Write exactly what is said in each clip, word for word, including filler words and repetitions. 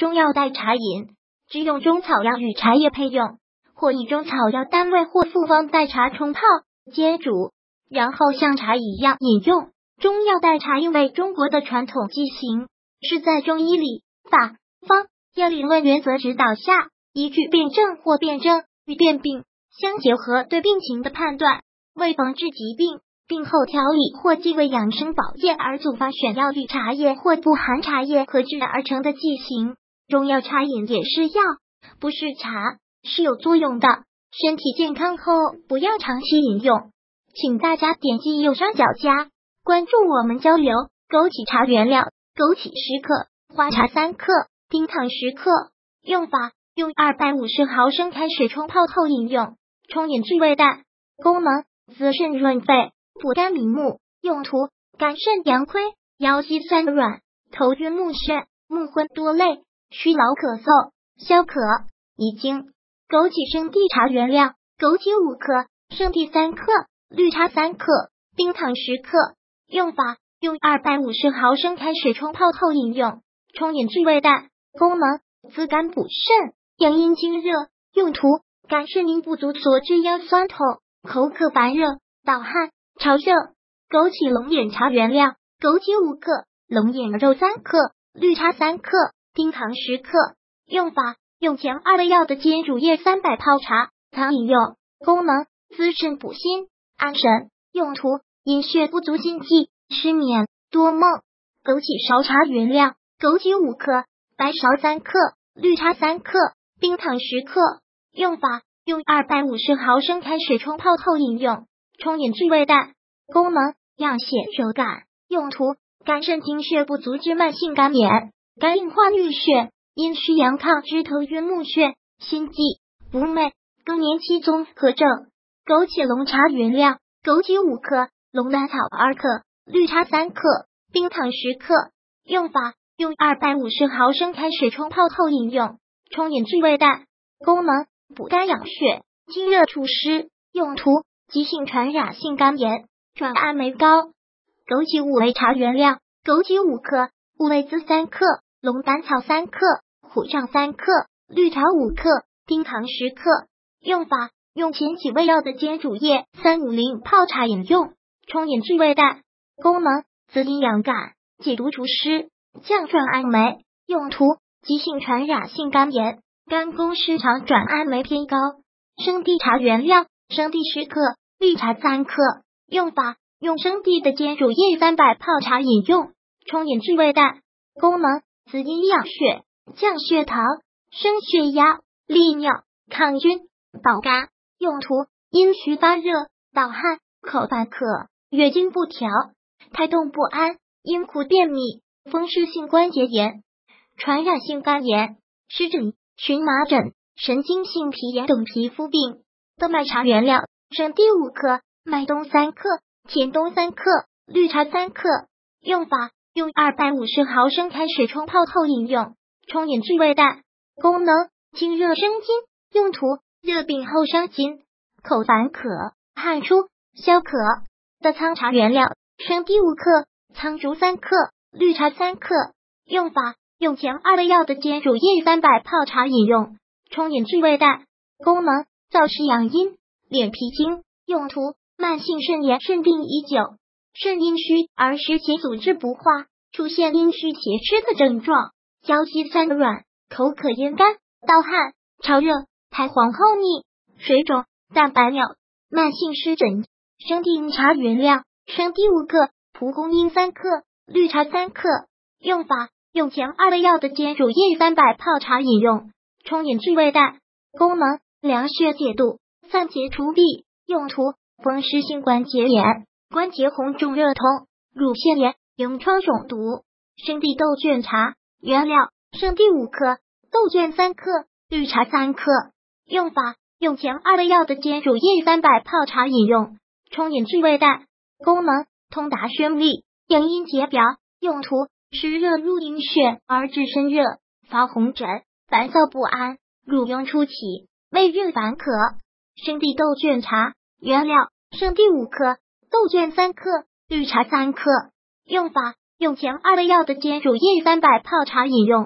中药代茶饮，只用中草药与茶叶配用，或以中草药单位或复方代茶冲泡、煎煮，然后像茶一样饮用。中药代茶因为中国的传统剂型，是在中医理、法、方、药理论原则指导下，依据辨证或辨证与辨病相结合对病情的判断，为防治疾病、病后调理或既为养生保健而组发选药与茶叶或不含茶叶合制而成的剂型。中药茶饮也是药，不是茶，是有作用的。身体健康后不要长期饮用，请大家点击右上角加关注我们交流。枸杞茶原料：枸杞十克，花茶三克，冰糖十克。用法：用二百五十毫升开水冲泡后饮用，冲饮至胃淡。功能：滋肾润肺，补肝明目。用途：肝肾阳亏，腰膝酸软，头晕目眩，目昏多泪，虚劳咳嗽，消渴。已经。枸杞生地茶原料：枸杞五克，生地三克，绿茶三克，冰糖十克。用法：用二百五十毫升开水冲泡后饮用，冲饮至胃淡。功能：滋肝补肾，养阴清热。用途：肝肾阴不足所致腰酸痛、口渴烦热、盗汗、潮热。枸杞龙眼茶原料：枸杞五克，龙眼肉三克，绿茶三克，冰糖十克。用法：用前二味药的煎乳液三百泡茶，常饮用。功能：滋肾补心，安神。用途：阴血不足心悸、失眠、多梦。枸杞芍茶原料：枸杞五克，白芍三克，绿茶三克，冰糖十克。用法：用二百五十毫升开水冲泡后饮用，冲饮至胃淡。功能：养血柔肝。用途：肝肾精血不足之慢性肝炎、肝硬化淤血、阴虚阳亢之头晕目眩、心悸、不寐、更年期综合症。枸杞龙茶原料：枸杞五克，龙胆草二克，绿茶三克，冰糖十克。用法：用二百五十毫升开水冲泡后饮用，冲饮至胃淡。功能：补肝养血，清热除湿。用途：急性传染性肝炎，转氨酶高。枸杞五味茶原料：枸杞五克，五味子三克，龙胆草三克，虎杖三克，绿茶五克，冰糖十克。用法：用前几味药的煎乳液三五零泡茶饮用，冲饮至胃淡。功能：滋阴养肝，解毒除湿，降转氨酶。用途：急性传染性肝炎，肝功失常转氨酶偏高。生地茶原料：生地十克，绿茶三克。用法：用生地的煎乳液三百泡茶饮用，冲饮至胃淡。功能：滋阴养血，降血糖，升血压，利尿，抗菌，保肝。用途：阴虚发热、盗汗、口烦渴、月经不调、胎动不安、阴苦便秘、风湿性关节炎、传染性肝炎、湿疹、荨麻疹、神经性皮炎等皮肤病。豆麦茶原料：生地五克，麦冬三克，甜冬三克，绿茶三克。用法：用二百五十毫升开水冲泡后饮用，冲饮至胃淡。功能：清热生津。用途：热病后伤津，口烦渴、汗出、消渴。的苍茶原料：生地五克，苍术三克，绿茶三克。用法：用前二味药的煎乳液三百泡茶饮用，冲饮至胃淡。功能：燥湿养阴，敛脾经。用途：慢性肾炎肾病已久，肾阴虚而湿气阻滞不化，出现阴虚邪湿的症状，腰膝酸软，口渴咽干，盗汗、潮热，苔黄厚腻，水肿、蛋白尿，慢性湿疹。生地茶原料：生地五克，蒲公英三克，绿茶三克。用法：用前二味药的煎乳液三百泡茶饮用，冲饮至胃淡。功能：凉血解毒，散结除痹。用途：风湿性关节炎、关节红肿热痛、乳腺炎、痈疮肿毒。生地豆卷茶原料：生地五克，豆卷三克，绿茶三克。用法：用前二味药的煎乳液三百泡茶饮用，冲饮至胃淡。功能：通达宣痢，养阴解表。用途：湿热入阴血而致身热、发红疹、烦躁不安、乳晕初起、胃热烦渴。生地豆卷茶原料：生地五克，豆卷三克，绿茶三克。用法：用前二味药的煎乳液三百泡茶饮用，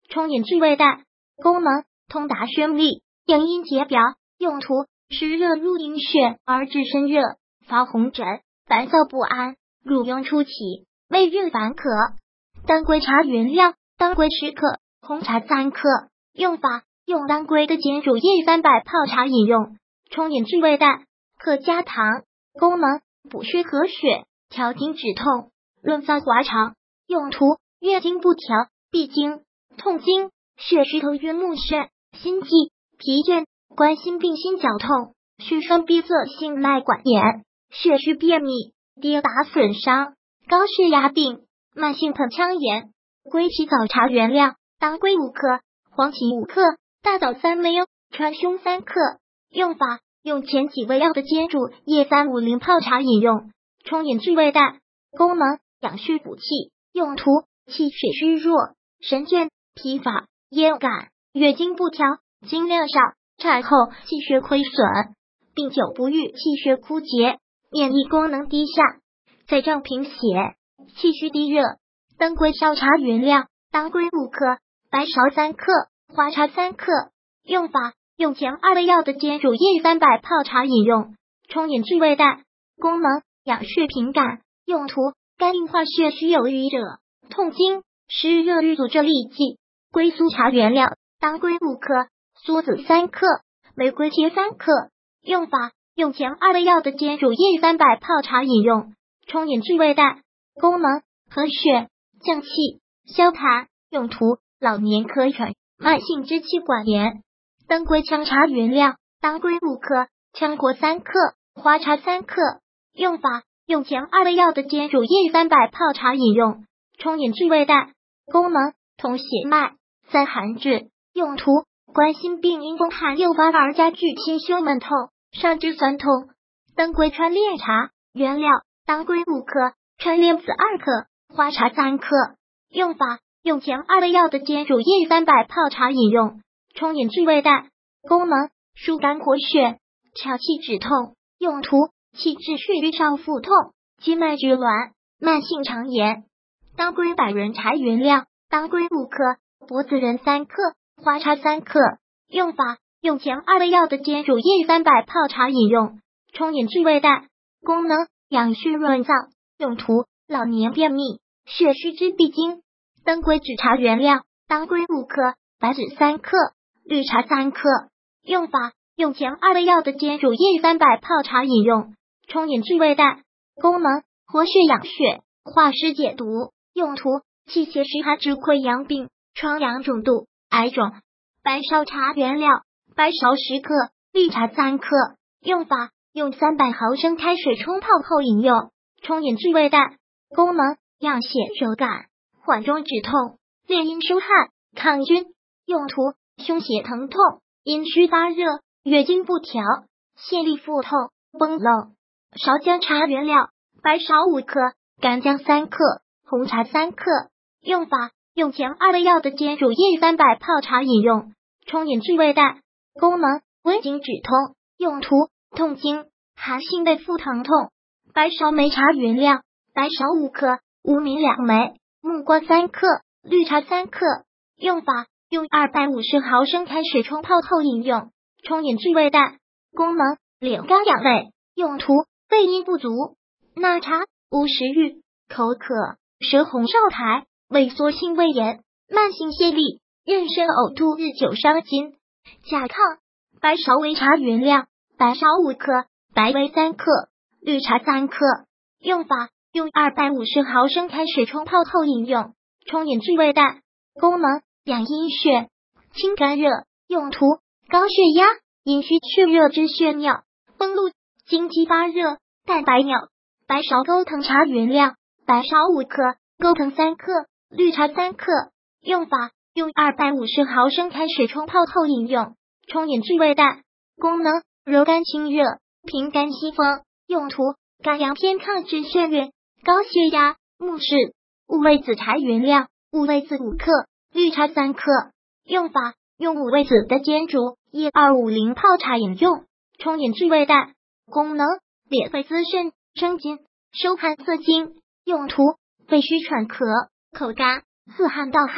充眼智胃袋。功能：通达宣力，养阴解表。用途：湿热入阴血而致身热，发红疹，烦躁不安，乳晕初起，胃热烦渴。当归茶原料：当归十克，红茶三克。用法：用当归的煎煮液三百泡茶饮用。充眼智胃袋，可加糖。功能：补虚和血，调经止痛，润燥滑肠。用途：月经不调、闭经、痛经、血虚头晕目眩、心悸、疲倦、冠心病、心绞痛、虚栓闭塞性脉管炎、血虚便秘、跌打损伤、高血压病、慢性盆腔炎。归起早茶原料：当归五克，黄芪五克，大枣三枚，川芎三克。用法：用前几味药的煎煮液三五零泡茶饮用。充眼智胃袋。功能：养血补气。用途：气血虚弱、神倦、疲乏、咽感、月经不调、经量少、产后气血亏损、病久不愈、气血枯竭、免疫功能低下、再胀贫血、气虚低热。当归烧茶原料：当归五克，白芍三克，花茶三克。用法：用前二味药的煎煮液三百泡茶饮用。充眼智胃袋。功能：养血平肝。用途：肝硬化血虚有余者，痛经、湿热瘀阻这痢疾。归苏茶原料：当归五克，苏子三克，玫瑰茄三克。用法：用前二味药的煎煮液三百泡茶饮用。充眼智胃袋。功能：和血、降气、消痰。用途：老年咳喘、慢性支气管炎。当归姜茶原料：当归五克，羌活三克，花茶三克。用法：用前二味药的煎煮液三百泡茶饮用。充眼智胃袋。功能：通血脉、散寒滞。用途：冠心病因风寒诱发而加剧清胸闷痛、上肢酸痛。当归川炼茶原料：当归五克，川炼子二克，花茶三克。用法：用前二味药的煎煮液三百泡茶饮用。充眼智胃袋。功能：疏肝活血，调气止痛。用途：气滞血瘀少腹痛、经脉拘挛、慢性肠炎。当归百仁茶原料：当归五克，柏子仁三克，花茶三克。用法：用前二味药的煎煮液三百泡茶饮用。充眼智胃袋。功能：养血润燥。用途：老年便秘、血虚之闭经。当归枳茶原料：当归五克，白芷三克，绿茶三克。用法：用前二味药的煎煮液三百泡茶饮用。充眼智胃袋。功能：活血养血，化湿解毒。用途：气血虚寒之溃疡病、疮疡肿肚、癌肿。白芍茶原料：白芍十克，绿茶三克。用法：用三百毫升开水冲泡后饮用。充眼智胃袋。功能：养血柔感，缓中止痛，炼阴收汗，抗菌。用途：胸胁疼痛、阴虚发热、月经不调、泄力腹痛、崩漏。芍姜茶原料：白芍五克，干姜三克，红茶三克。用法：用前二味药的煎煮液三百泡茶饮用。充眼智胃袋。功能：温经止痛。用途：痛经、寒性胃腹疼痛。白芍梅茶原料：白芍五克，无名两枚，木瓜三克，绿茶三克。用法：用二百五十毫升开水冲泡后饮用。充眼智胃袋。功能：敛肝养胃。用途：胃阴不足。纳茶无食欲、口渴、舌红少苔、胃缩性胃炎、慢性泻痢、妊娠呕吐日久伤津。甲亢。白芍为茶原料：白芍五克，白薇三克，绿茶三克。用法：用二百五十毫升开水冲泡后饮用。充眼智胃袋。功能：养阴血、清肝热。用途：高血压、阴虚血热之血尿、崩露、经肌发热、蛋白尿。白芍钩藤茶原料：白芍五克，钩藤三克，绿茶三克。用法：用二百五十毫升开水冲泡后饮用。充眼智胃袋。功能：柔肝清热，平肝息风。用途：肝阳偏亢致眩晕、高血压、目视。五味子茶原料：五味子五克，绿茶三克。用法：用五味子的煎煮液二五零泡茶饮用。充眼智胃袋。功能：敛肺滋肾、生津、收寒涩精。用途：肺虚喘咳、口干、自汗盗汗、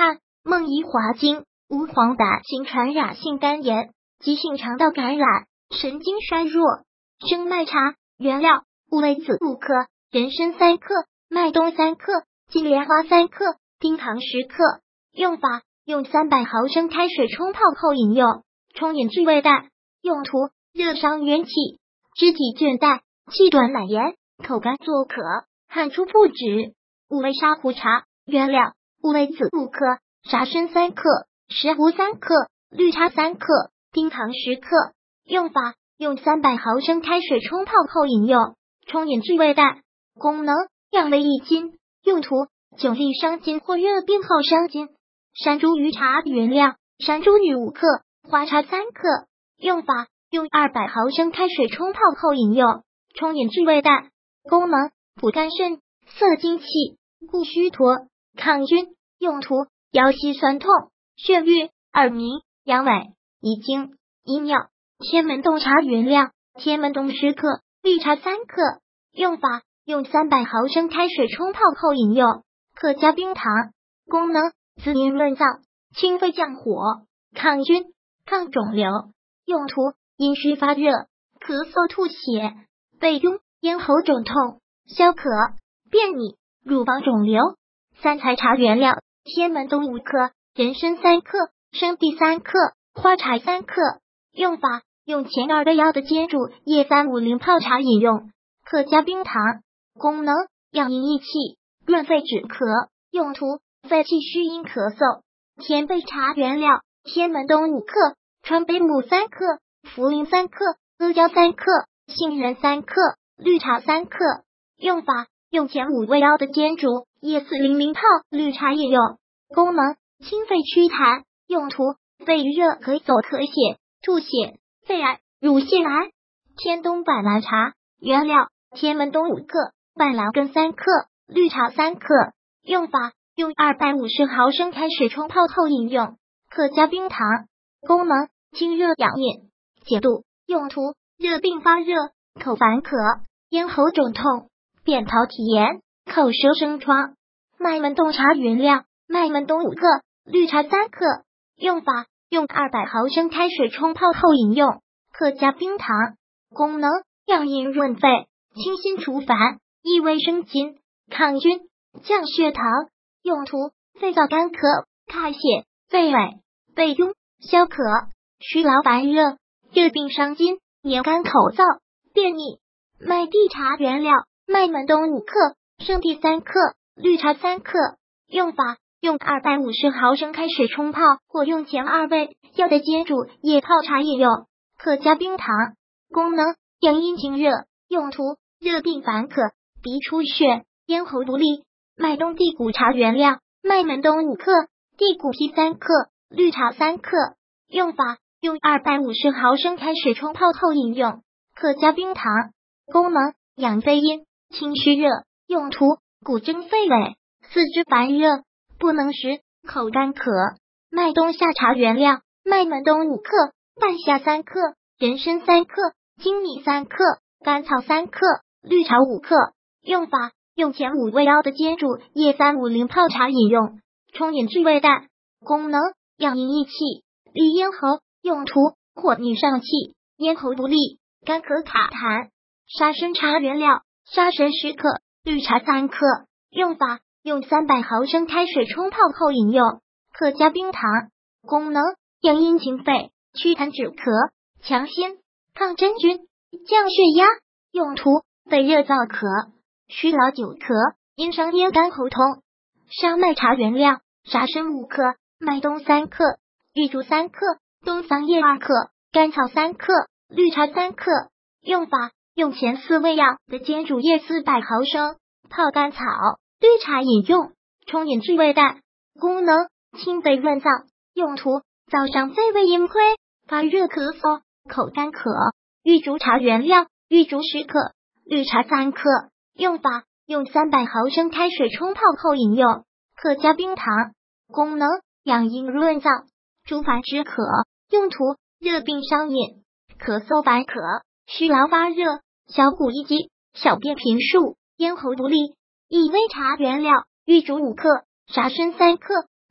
梦遗华精、无黄疸性传染性肝炎、急性肠道感染、神经衰弱。生麦茶原料：乌梅子五克，人参三克，麦冬三克，金莲花三克，冰糖十克。用法：用三百毫升开水冲泡后饮用，冲饮至胃淡。用途：热伤元气，肢体倦怠，气短懒言，口干作渴，汗出不止。五味沙胡茶原料：乌梅子五克，沙参三克，石斛三克，绿茶三克，冰糖十克。用法：用三百毫升开水冲泡后饮用，冲饮至胃淡。功能：养胃益津。用途：久立伤津或热病后伤津。山茱萸茶原料：山茱萸五克，花茶三克。用法：用二百毫升开水冲泡后饮用，冲饮至胃淡。功能：补肝肾、涩精气、固虚脱、抗菌。用途：腰膝酸痛、眩晕、耳鸣、阳痿、遗精、遗尿。天门冬茶原料：天门冬十克，绿茶三克。用法：用三百毫升开水冲泡后饮用，可加冰糖。功能：滋阴润燥，清肺降火，抗菌、抗肿瘤。用途：阴虚发热、咳嗽吐血、背痈、咽喉肿痛、消渴、便秘、乳房肿瘤。三彩茶原料：天门冬五克，人参三克，生地三克，花茶三克。用法：用前二味药的煎煮叶三五零泡茶饮用，可加冰糖。功能：养阴益气，润肺止咳。用途：肺气虚阴咳嗽。天贝茶原料：天门冬五克，川贝母三克，茯苓三克，阿胶三克，杏仁三克，绿茶三克。用法：用前五味药的煎煮叶四零零泡绿茶饮用。功能：清肺祛痰。用途：肺热咳嗽咳血、吐血、肺癌、乳腺癌。天冬板蓝茶原料：天门冬五克，板蓝根三克，绿茶三克。用法：用二百五十毫升开水冲泡后饮用，可加冰糖。功能：清热养饮、解毒。用途：热病发热、口烦渴、咽喉肿痛、扁桃体炎、口舌生疮。麦门冬茶原料：麦门冬五克，绿茶三克。用法：用二百毫升开水冲泡后饮用，可加冰糖。功能：养阴润肺，清心除烦，益胃生津，抗菌，降血糖。用途：肺燥干咳、开血、肺痿、背痈、消渴、虚劳烦热、热病伤津、年干口燥、便秘。麦地茶原料：麦门冬五克，生地三克，绿茶三克。用法：用二百五十毫升开水冲泡，或用前二味药的煎煮叶泡茶饮用，可加冰糖。功能：养阴清热。用途：热病烦渴，鼻出血，咽喉不利。麦冬地骨茶原料：麦门冬五克，地骨皮三克，绿茶三克。用法：用二百五十毫升开水冲泡后饮用，可加冰糖。功能：养肺阴，清虚热。用途：补正肺痿，四肢烦热，不能食，口干渴。麦冬夏茶原料：麦门冬五克，半夏三克，人参三克，粳米三克，甘草三克，绿茶五克。用法：用前五味药的煎煮叶三五零泡茶饮用，冲饮至胃淡。功能：养阴益气，利咽喉。用途：火逆上气，咽喉不利，干咳卡痰。沙参茶原料：沙参十克，绿茶三克。用法：用三百毫升开水冲泡后饮用，可加冰糖。功能：养阴清肺，祛痰止咳，强心，抗真菌，降血压。用途：肺热燥咳、虚劳久咳、阴伤咽干喉痛。沙麦茶原料：沙参五克，麦冬三克，玉竹三克，冬桑叶二克，甘草三克，绿茶三克。用法：用前四味药的煎煮液四百毫升，泡甘草、绿茶饮用，冲饮至胃淡。功能：清肺润燥。用途：燥伤肺胃阴亏，发热咳嗽，口干渴。玉竹茶原料：玉竹十克，绿茶三克。用法：用三百毫升开水冲泡后饮用，可加冰糖。功能：养阴润燥，除烦止渴。用途：热病伤饮，咳嗽烦渴，虚劳发热，小骨一击，小便频数，咽喉不利。益胃茶原料：玉竹五克，沙参三克，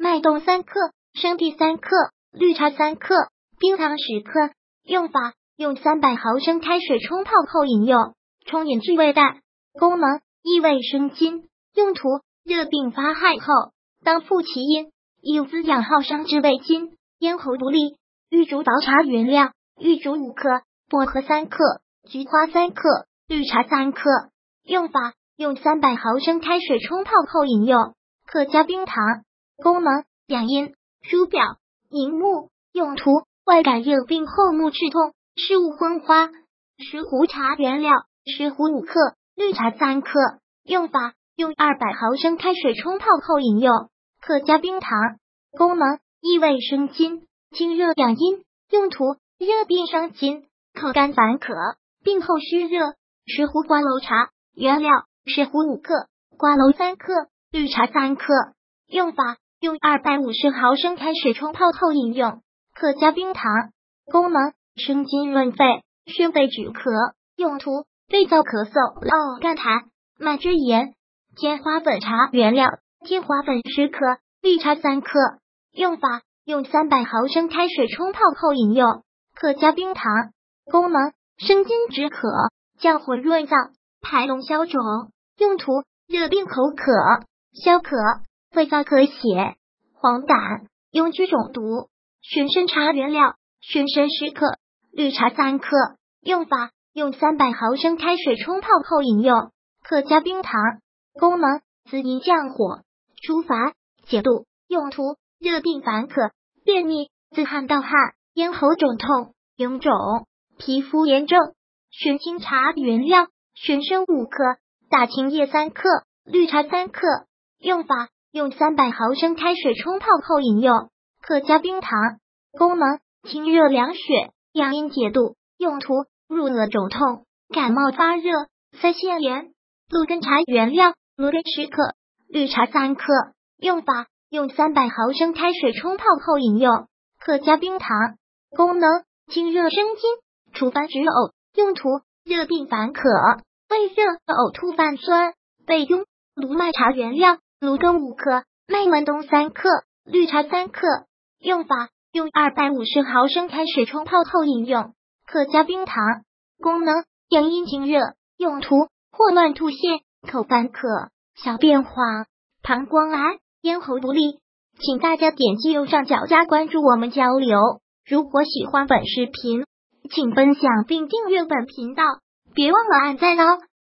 脉动三克，生地三克，绿茶三克，冰糖十克。用法：用三百毫升开水冲泡后饮用，冲饮治胃淡。功能：益胃生津。用途：热病发害后，当附其阴，有滋养耗伤之胃经，咽喉不利。玉竹薄茶原料：玉竹五克，薄荷三克，菊花三克，绿茶三克。用法：用三百毫升开水冲泡后饮用，可加冰糖。功能：养阴、疏表、明目。用途：外感热病后目赤痛、视物昏花。石斛茶原料：石斛五克，绿茶三克。用法：用二百毫升开水冲泡后饮用，可加冰糖。功能：益胃生津，清热养阴。用途：热病伤津，口干烦渴，病后虚热。石斛瓜蒌茶原料：石斛五克，瓜蒌三克，绿茶三克。用法：用二百五十毫升开水冲泡后饮用，可加冰糖。功能：生津润肺，宣肺止咳。用途：肺燥咳嗽、落干痰、脉之炎。天花粉茶原料：天花粉十克，绿茶三克。用法：用三百毫升开水冲泡后饮用，可加冰糖。功能：生津止渴，降火润燥，排脓消肿。用途：热病口渴、消渴、肺燥咳血、黄疸、痈疽肿毒。玄参茶原料：玄参十克，绿茶三克。用法：用三百毫升开水冲泡后饮用，可加冰糖。功能：滋阴降火，除烦解毒。用途：热病烦渴、便秘、自汗盗汗、咽喉肿痛、臃肿、皮肤炎症。玄青茶原料：玄参五克，大青叶三克，绿茶三克。用法：用三百毫升开水冲泡后饮用，可加冰糖。功能：清热凉血，养阴解毒。用途：入耳肿痛、感冒发热、腮腺炎。鹿根茶原料：芦根十克，绿茶三克。用法：用三百毫升开水冲泡后饮用，可加冰糖。功能：清热生津，除烦止呕。用途：热病烦渴、胃热、呕吐泛酸、背痈。卢麦茶原料：芦根五克，麦门冬三克，绿茶三克。用法：用二百五十毫升开水冲泡后饮用，可加冰糖。功能：养阴清热。用途：霍乱吐泻、口干渴、小便黄、膀胱癌、咽喉不利。请大家点击右上角加关注我们交流。如果喜欢本视频，请分享并订阅本频道，别忘了按赞哦。